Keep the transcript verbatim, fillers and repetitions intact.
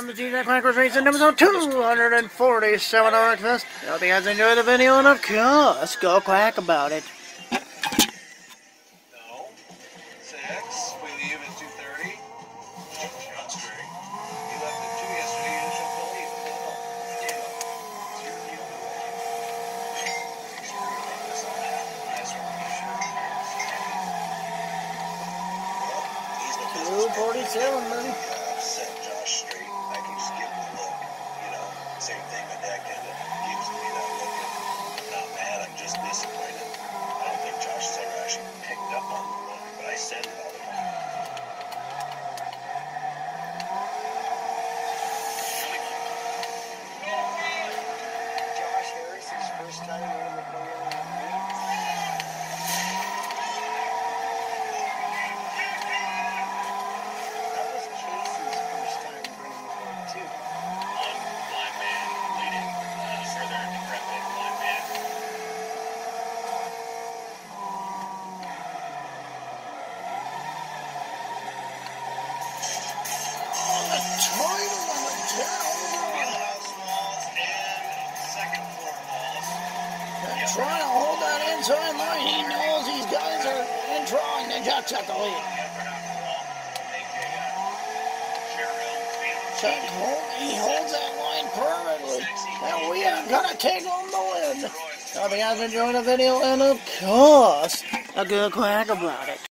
Welcome to Tjax-Quackers Racing episode two hundred forty-seven of Wreckfest. I hope you guys enjoy the video, and of course, go quack about it. No. Six. We leave at two thirty. That's great. He left at two yesterday. You should believe it. Yeah. It's your deal. This on that. Last one. He's been two forty-seven, buddy. Set Josh straight. I can just give him a look. You know, same thing my dad kind of gives me that look. I'm not mad. I'm just disappointed. I don't think Josh has ever actually picked up on the look, but I said it all the time. Josh Harris's first time in the trying to hold that inside line. He knows these guys are in drawing. The Jacks at the lead. Chuck, he holds that line perfectly. And we are going to take home the win. Hope you guys enjoyed the video, and of course, a good quack about it.